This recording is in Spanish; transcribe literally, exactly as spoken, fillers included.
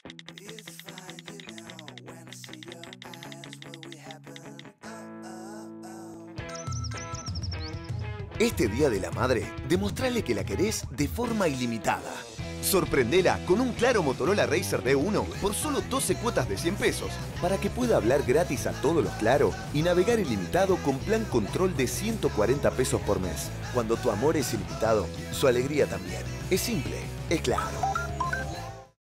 Este Día de la Madre, demostrale que la querés de forma ilimitada. Sorprendela con un Claro Motorola Razr D uno por solo doce cuotas de cien pesos, para que pueda hablar gratis a todos los Claro y navegar ilimitado con plan control de ciento cuarenta pesos por mes. Cuando tu amor es ilimitado, su alegría también. Es simple, es Claro.